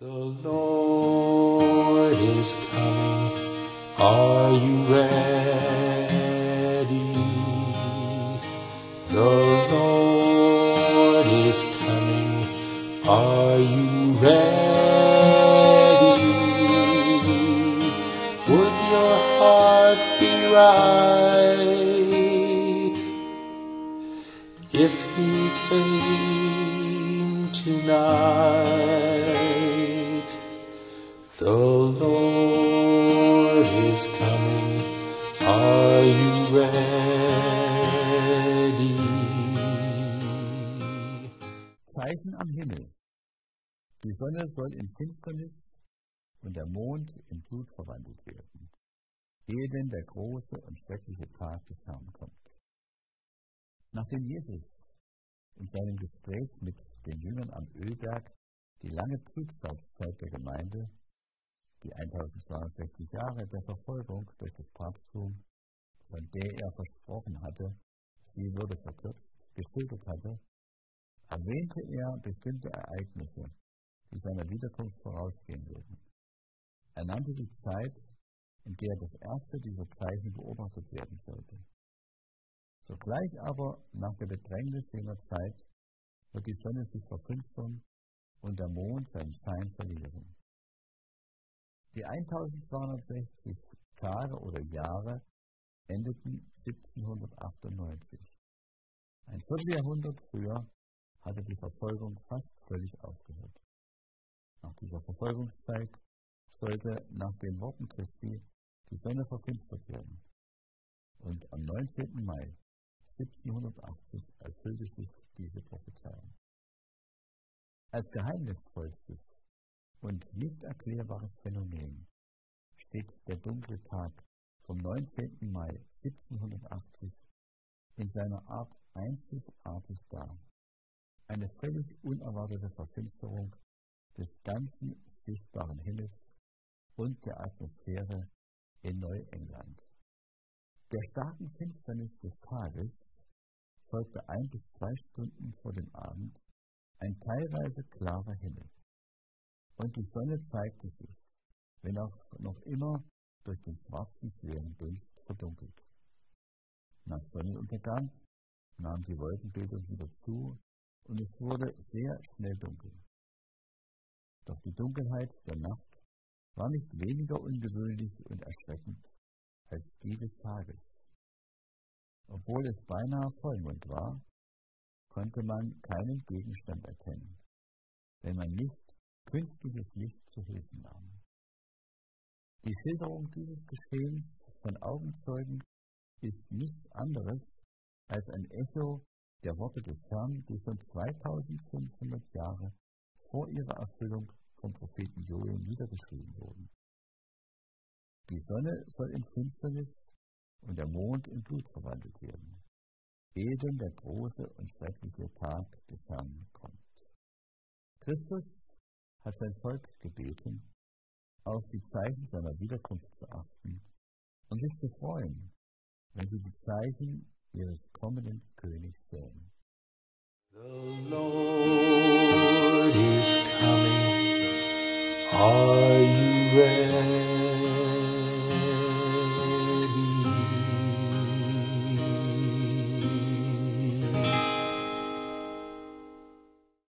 The Lord is coming. Are you ready? The Lord is coming. Are you ready? Would your heart be right if he came tonight? The Lord is coming. Are you ready? Zeichen am Himmel. Die Sonne soll in Finsternis und der Mond in Blut verwandelt werden, ehe denn der große und schreckliche Tag des Herrn kommt. Nachdem Jesus in seinem Gespräch mit den Jüngern am Ölberg die lange Trübsalzeit der Gemeinde, die 1260 Jahre der Verfolgung durch das Papsttum, von der er versprochen hatte, sie würde verkürzt, geschildert hatte, erwähnte er bestimmte Ereignisse, die seiner Wiederkunft vorausgehen würden. Er nannte die Zeit, in der das erste dieser Zeichen beobachtet werden sollte. Sogleich aber nach der Bedrängnis jener Zeit wird die Sonne sich verfinstern und der Mond seinen Schein verlieren. Die 1260 Tage oder Jahre endeten 1798. Ein Vierteljahrhundert früher hatte die Verfolgung fast völlig aufgehört. Nach dieser Verfolgungszeit sollte nach den Worten Christi die Sonne verfinstert werden. Und am 19. Mai 1780 erfüllte sich diese Prophezeiung. Als geheimnisvollstes und nicht erklärbares Phänomen steht der dunkle Tag vom 19. Mai 1780 in seiner Art einzigartig da. Eine völlig unerwartete Verfinsterung des ganzen sichtbaren Himmels und der Atmosphäre in Neuengland. Der starken Finsternis des Tages folgte 1 bis 2 Stunden vor dem Abend ein teilweise klarer Himmel. Und die Sonne zeigte sich, wenn auch noch immer durch den schwarzen, schweren Dunst verdunkelt. Nach Sonnenuntergang nahm die Wolkenbildung wieder zu und es wurde sehr schnell dunkel. Doch die Dunkelheit der Nacht war nicht weniger ungewöhnlich und erschreckend als die des Tages. Obwohl es beinahe Vollmond war, konnte man keinen Gegenstand erkennen, wenn man nicht künstliches Licht zu Hilfe nahm. Die Schilderung dieses Geschehens von Augenzeugen ist nichts anderes als ein Echo der Worte des Herrn, die schon 2500 Jahre vor ihrer Erfüllung vom Propheten Joel niedergeschrieben wurden. Die Sonne soll in Finsternis und der Mond in Blut verwandelt werden, ehe denn der große und schreckliche Tag des Herrn kommt. Christus hat sein Volk gebeten, auf die Zeichen seiner Wiederkunft zu achten und sich zu freuen, wenn sie die Zeichen ihres kommenden Königs sehen. The Lord